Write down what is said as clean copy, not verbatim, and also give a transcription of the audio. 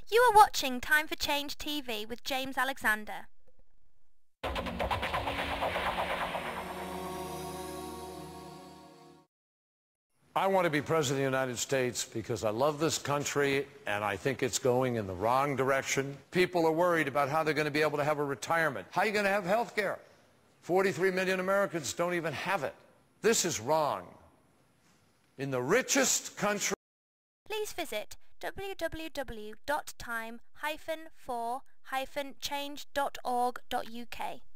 You are watching Time for Change TV with James Alexander. I want to be President of the United States because I love this country and I think it's going in the wrong direction. People are worried about how they're going to be able to have a retirement. How are you going to have health care? 43 million Americans don't even have it. This is wrong. In the richest country... Please visit www.time-for-change.org.uk.